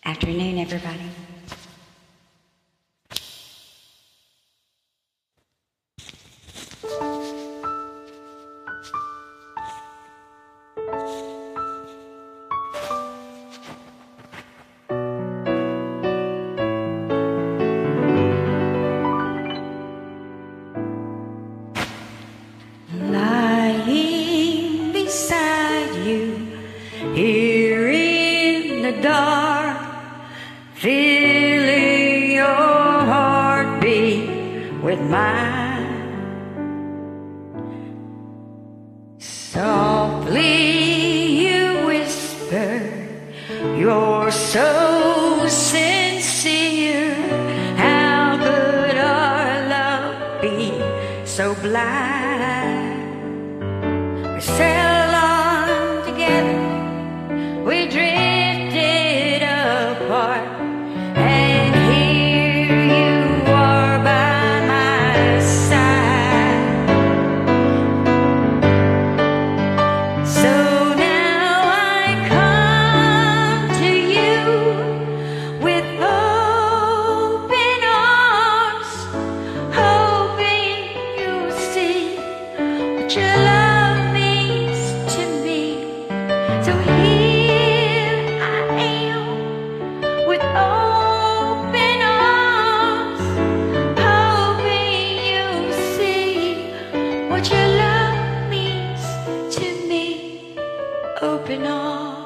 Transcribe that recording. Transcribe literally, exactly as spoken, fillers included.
Afternoon, everybody. Lying beside you here in the dark, feeling your heartbeat with mine. Softly you whisper, you're so sincere. How could our love be so blind? We sailed on together, we drifted apart, and here you are by my side. So now I come to you with open arms, hoping you'll see what your love means to me. So here I am with open arms, hoping you'll see what your love means to me. Open arms.